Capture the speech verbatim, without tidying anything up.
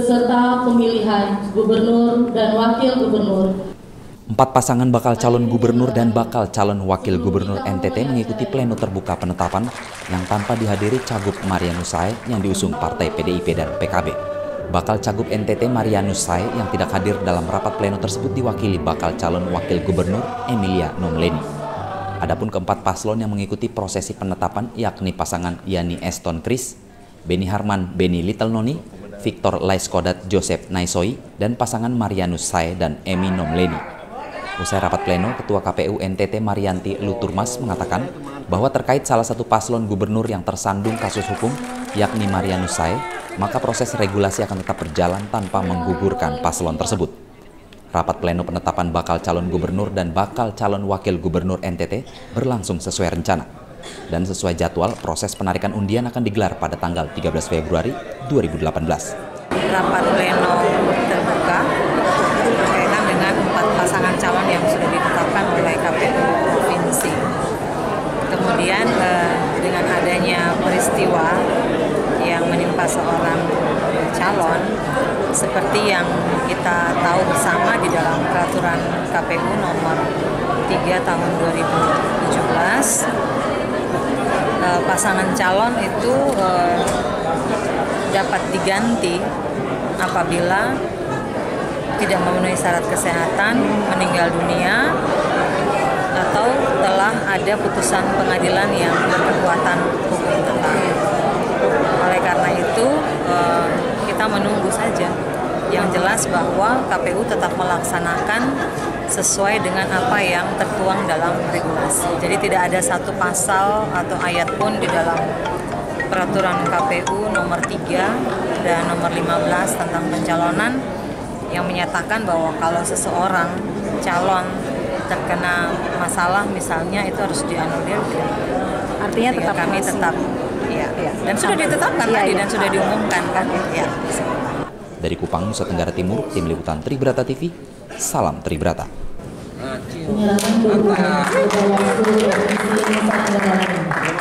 beserta pemilihan gubernur dan wakil gubernur. Empat pasangan bakal calon gubernur dan bakal calon wakil gubernur N T T mengikuti pleno terbuka penetapan yang tanpa dihadiri Cagup Marianus Sae yang diusung Partai P D I P dan P K B. Bakal Cagup N T T Marianus Sae yang tidak hadir dalam rapat pleno tersebut diwakili bakal calon wakil gubernur Emilia Nomleni. Adapun keempat paslon yang mengikuti prosesi penetapan yakni pasangan Yani Eston Kris, Beni Harman Beni Little Noni, Victor Laiskodat Joseph Naisoi, dan pasangan Marianus Sae dan Emi Nomleni. Usai rapat pleno, Ketua K P U N T T Marianti Luturmas mengatakan bahwa terkait salah satu paslon gubernur yang tersandung kasus hukum, yakni Marianus Sae, maka proses regulasi akan tetap berjalan tanpa menggugurkan paslon tersebut. Rapat pleno penetapan bakal calon gubernur dan bakal calon wakil gubernur N T T berlangsung sesuai rencana. Dan sesuai jadwal, proses penarikan undian akan digelar pada tanggal tiga belas Februari dua ribu delapan belas. Rapat pleno terbuka berkaitan dengan empat pasangan calon yang sudah ditetapkan oleh K P U Provinsi. Kemudian eh, dengan adanya peristiwa yang menimpa seorang calon, seperti yang kita tahu bersama di dalam peraturan K P U nomor tiga tahun dua ribu tujuh belas, eh, pasangan calon itu eh, dapat diganti apabila tidak memenuhi syarat kesehatan, meninggal dunia, atau telah ada putusan pengadilan yang berkekuatan hukum tetap. Oleh karena itu, eh, kita menunggu saja. Yang jelas bahwa K P U tetap melaksanakan sesuai dengan apa yang tertuang dalam regulasi. Jadi tidak ada satu pasal atau ayat pun di dalam peraturan K P U nomor tiga dan nomor lima belas tentang pencalonan yang menyatakan bahwa kalau seseorang calon terkena masalah misalnya itu harus dianulir. Artinya tetap kami masih. tetap ya, ya. Dan sudah ditetapkan iya, tadi iya. dan sudah diumumkan kan. Ya. Dari Kupang, Nusa Tenggara Timur, Tim Liputan Tribrata T V, salam Tribrata. Penyerahan dokumen kepada wakil Provinsi Nusa Tenggara Timur.